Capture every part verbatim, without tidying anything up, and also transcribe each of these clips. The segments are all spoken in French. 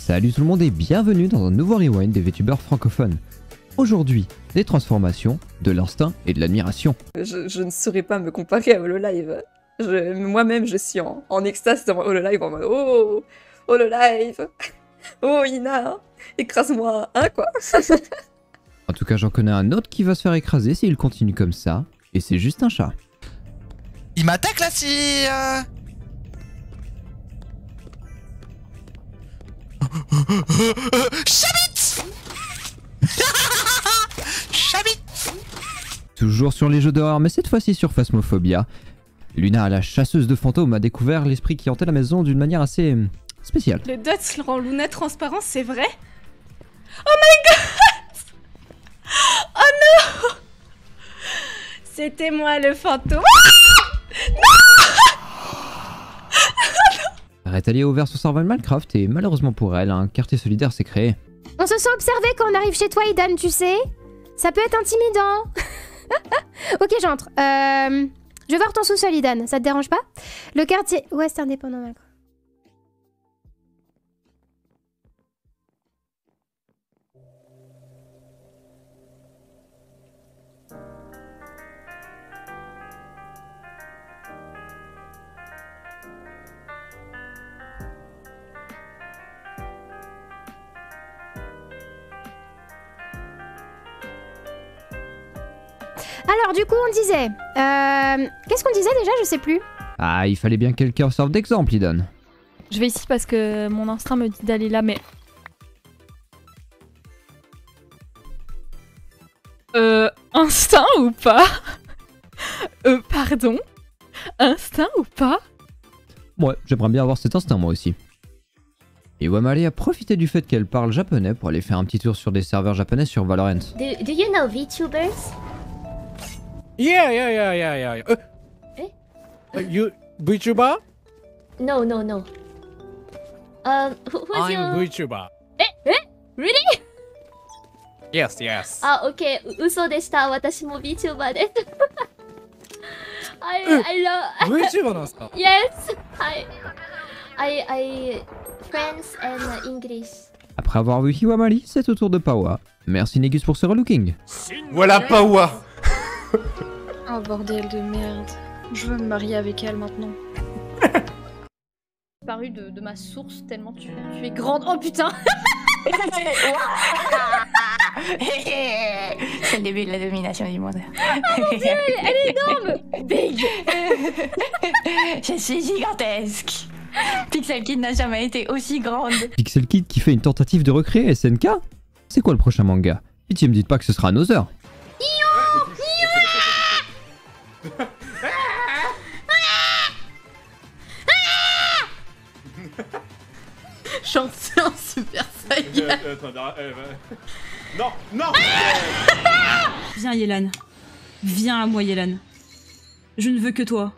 Salut tout le monde et bienvenue dans un nouveau rewind des VTubers francophones. Aujourd'hui, des transformations, de l'instinct et de l'admiration. Je, je ne saurais pas me comparer à Hololive. Moi-même, je suis en, en extase dans Hololive en mode oh, Hololive, oh Ina, écrase-moi, hein quoi. En tout cas, j'en connais un autre qui va se faire écraser s'il continue comme ça, et c'est juste un chat. Il m'attaque la scie. Chabit. Chabit. Toujours sur les jeux d'horreur, mais cette fois-ci sur Phasmophobia. Luna, la chasseuse de fantômes, a découvert l'esprit qui hantait la maison d'une manière assez euh, spéciale. Le Dots rend Luna transparent, c'est vrai? Oh my god! Oh non! C'était moi le fantôme. Rétalia a ouvert son serveur Minecraft et malheureusement pour elle, un quartier solidaire s'est créé. On se sent observé quand on arrive chez toi, Idan, tu sais. Ça peut être intimidant. Ok, j'entre. Euh, je vais voir ton sous-sol, Idan. Ça te dérange pas? Le quartier... Ouais, c'est indépendant, Minecraft. Alors, du coup, on disait... Euh, Qu'est-ce qu'on disait déjà? Je sais plus. Ah, il fallait bien que quelqu'un serve d'exemple, Idan. Je vais ici parce que mon instinct me dit d'aller là, mais... Euh... Instinct ou pas? Euh, pardon? Instinct ou pas? Ouais, j'aimerais bien avoir cet instinct moi aussi. Et Wamale a profité du fait qu'elle parle japonais pour aller faire un petit tour sur des serveurs japonais sur Valorant. Do, do you know VTubers? Yeah, yeah, yeah, yeah, yeah. Uh, Eh? uh, you VTuber? No, no, no. Um, who, who's I'm your... VTuber. Eh? Eh? Really? Yes, yes. あ、オッケー、嘘でした。私も VTuber です。I, I love... VTuber なんですか? Yes! I... I... I... Friends and English. Après avoir vu Hiwamali, c'est au tour de Pawa. Merci Negus pour ce relooking. Voilà Pawa. Oh bordel de merde. Je veux me marier avec elle maintenant. Paru de, de ma source tellement tu, tu es grande. Oh putain! C'est le début de la domination du monde. Oh mon dieu, elle, elle est énorme! Big! Je suis gigantesque. Pixel Kid n'a jamais été aussi grande. Pixel Kid qui fait une tentative de recréer S N K? C'est quoi le prochain manga? Pitié me dites pas que ce sera Another. J'en sais un super saiyan. Non, non. Viens Yelan. Viens à moi Yelan. Je ne veux que toi.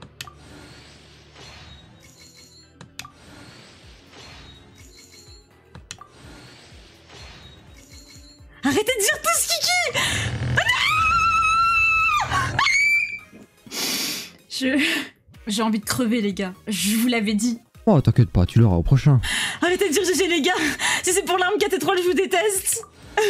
Arrêtez de dire tout ce kiki. Je... J'ai envie de crever les gars. Je vous l'avais dit. Oh t'inquiète pas, tu l'auras au prochain. Arrêtez de dire G G les gars. Si c'est pour l'arme quatre et trois, je vous déteste.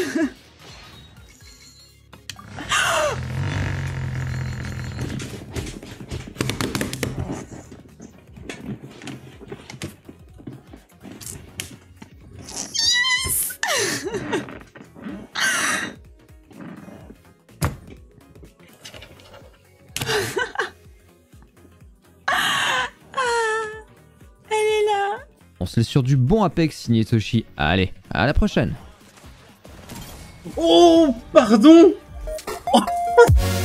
On se laisse sur du bon Apex signé Toshi. Allez, à la prochaine. Oh, pardon. Oh.